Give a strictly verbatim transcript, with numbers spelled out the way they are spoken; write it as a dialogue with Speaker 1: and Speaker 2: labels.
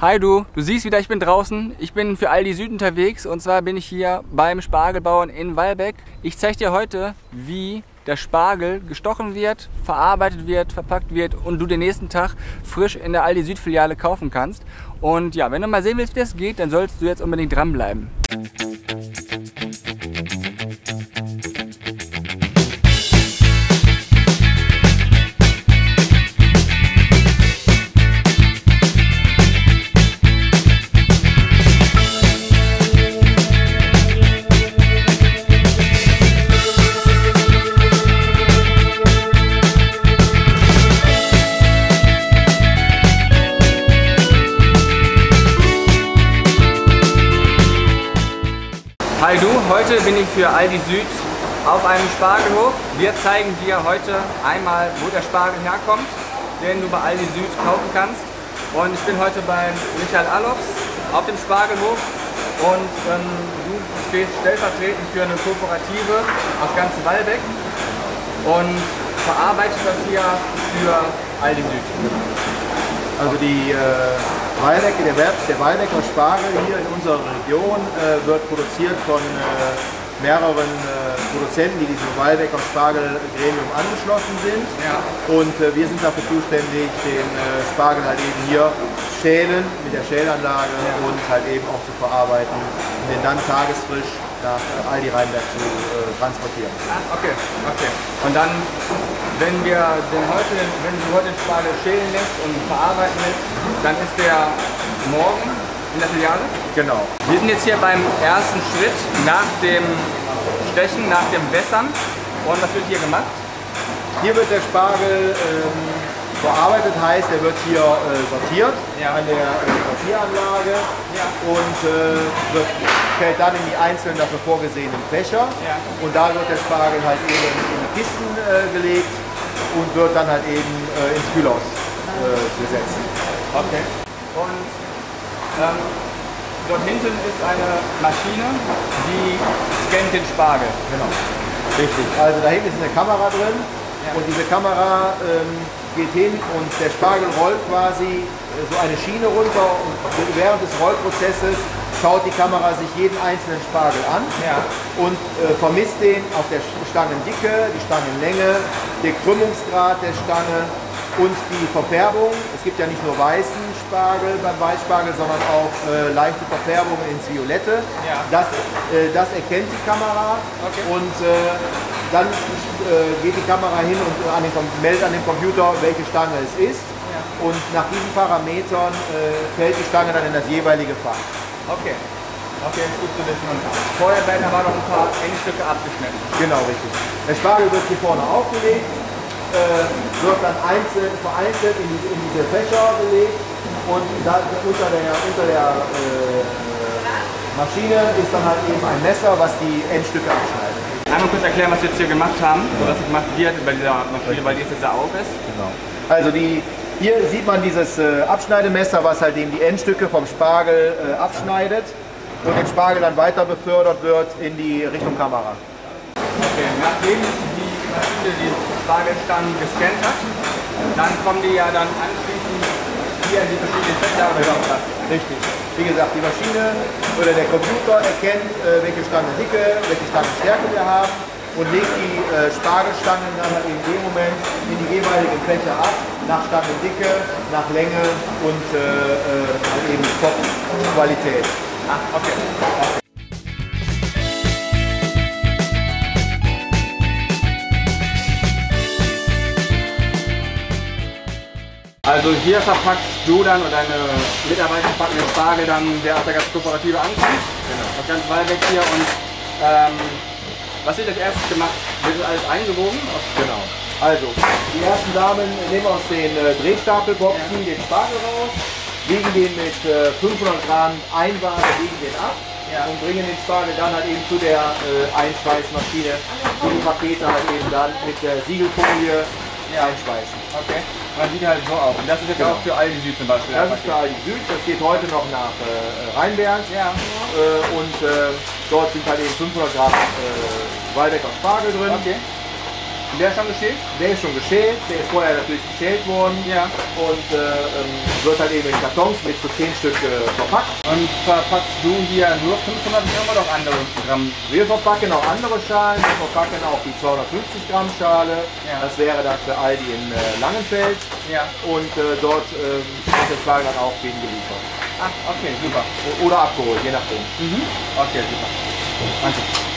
Speaker 1: Hi du, du siehst wieder, ich bin draußen. Ich bin für Aldi Süd unterwegs und zwar bin ich hier beim Spargelbauern in Wallbeck. Ich zeige dir heute, wie der Spargel gestochen wird, verarbeitet wird, verpackt wird und du den nächsten Tag frisch in der Aldi Süd Filiale kaufen kannst. Und ja, wenn du mal sehen willst, wie das geht, dann sollst du jetzt unbedingt dranbleiben. Hi du, heute bin ich für Aldi Süd auf einem Spargelhof. Wir zeigen dir heute einmal, wo der Spargel herkommt, den du bei Aldi Süd kaufen kannst. Und ich bin heute bei Michael Allofs auf dem Spargelhof und ähm, du stehst stellvertretend für eine Kooperative aus ganz Wallbeck und verarbeitest das hier für Aldi Süd.
Speaker 2: Also die äh, Wallbeck, der, der Wallbecker Spargel hier in unserer Region äh, wird produziert von äh, mehreren äh, Produzenten, die diesem Wallbecker Spargelgremium angeschlossen sind. Ja. Und äh, wir sind dafür zuständig, den äh, Spargel halt eben hier schälen mit der Schälanlage ja. und halt eben auch zu verarbeiten und den dann tagesfrisch nach äh, Aldi Rheinberg zu äh, transportieren.
Speaker 1: Ah, okay, okay. Und dann, wenn wir den heute, wenn du heute den Spargel schälen lässt und verarbeiten lässt, dann ist der morgen in der Filiale?
Speaker 2: Genau.
Speaker 1: Wir sind jetzt hier beim ersten Schritt nach dem Stechen, nach dem Wässern. Und was wird hier gemacht?
Speaker 2: Hier wird der Spargel ähm, verarbeitet, heißt, er wird hier äh, sortiert ja. an der äh, Sortieranlage ja. und äh, wird, fällt dann in die einzelnen dafür vorgesehenen Fächer. Ja. Und da wird der Spargel halt eben in die Kisten äh, gelegt und wird dann halt eben äh, ins Kühlhaus äh, gesetzt.
Speaker 1: Okay. Und ähm, dort hinten ist eine Maschine, die scannt den Spargel.
Speaker 2: Genau. Richtig. Also da hinten ist eine Kamera drin ja. und diese Kamera ähm, geht hin und der Spargel rollt quasi äh, so eine Schiene runter und während des Rollprozesses schaut die Kamera sich jeden einzelnen Spargel an ja. und äh, vermisst den auf der Stangendicke, die Stangenlänge, den Krümmungsgrad der Stange und die Verfärbung. Es gibt ja nicht nur weißen Spargel beim Weißspargel, sondern auch äh, leichte Verfärbungen ins Violette. Ja. Das, äh, das erkennt die Kamera okay. und äh, dann äh, geht die Kamera hin und an den, meldet an den Computer, welche Stange es ist. Ja. Und nach diesen Parametern äh, fällt die Stange dann in das jeweilige Fach.
Speaker 1: Okay. Okay, ist gut zu wissen. Und vorher werden aber noch ein paar Endstücke abgeschnitten.
Speaker 2: Genau, richtig. Der Spargel wird hier vorne aufgelegt, äh, wird dann einzeln, vereinzelt in, die, in diese Fächer gelegt und da, unter der, unter der äh, Maschine ist dann halt eben ein Messer, was die Endstücke abschneidet.
Speaker 1: Einmal kurz erklären, was wir jetzt hier gemacht haben, ja. was gemacht wird bei dieser Maschine, weil die jetzt ja auf ist.
Speaker 2: Genau. Also die, hier sieht man dieses äh, Abschneidemesser, was halt eben die Endstücke vom Spargel äh, abschneidet und den Spargel dann weiter befördert wird in die Richtung Kamera.
Speaker 1: Okay, nachdem die Maschine die Spargelstangen gescannt hat, dann kommen die ja dann anschließend hier in die verschiedenen Fächer oder was?
Speaker 2: Richtig. Wie gesagt, die Maschine oder der Computer erkennt, äh, welche Stangendicke, welche Stangenstärke wir haben und legt die äh, Spargelstangen dann halt in dem Moment in die jeweiligen Fächer ab, nach Stangendicke, nach Länge und äh, äh, eben Top-Qualität.
Speaker 1: Ah, okay. okay. Also hier verpackst du dann oder deine Mitarbeiter packen den Spargel dann, der aus der ganzen Kooperative ankommt. Genau. Das ganze Wallbeck hier und ähm, was wird als erstes gemacht? Wird das alles eingewogen?
Speaker 2: Genau. Also, die ersten Damen nehmen aus den äh, Drehstapelboxen ja. den Spargel raus, wiegen den mit äh, fünfhundert Gramm Einwaage, wiegen den ab ja. und bringen den Spargel dann halt eben zu der äh, Einschweißmaschine, die die Pakete halt eben dann mit der Siegelfolie ja. einschweißen.
Speaker 1: Okay. Und dann sieht halt so aus. Und das ist jetzt genau. auch für Aldi Süd zum Beispiel.
Speaker 2: Das ist für Aldi Süd, das geht heute noch nach äh, Rheinberg ja. äh, und äh, dort sind halt eben fünfhundert Gramm äh, Wallbecker Spargel drin. Okay.
Speaker 1: Der ist schon geschält?
Speaker 2: Der ist schon geschält, der ist vorher natürlich geschält worden.
Speaker 1: Ja.
Speaker 2: Und äh, ähm, wird halt eben in Kartons mit so zehn Stück äh, verpackt.
Speaker 1: Und verpackst du hier nur fünfhundert Gramm oder auch andere Gramm?
Speaker 2: Wir verpacken auch andere Schalen, wir verpacken auch die zweihundertfünfzig Gramm Schale.
Speaker 1: Ja.
Speaker 2: Das wäre dann für Aldi in äh, Langenfeld.
Speaker 1: Ja.
Speaker 2: Und äh, dort äh, wird der Spargel dann auch gegen geliefert.
Speaker 1: Ach, okay, super.
Speaker 2: Oder abgeholt, je nachdem.
Speaker 1: Mhm. Okay, super. Danke.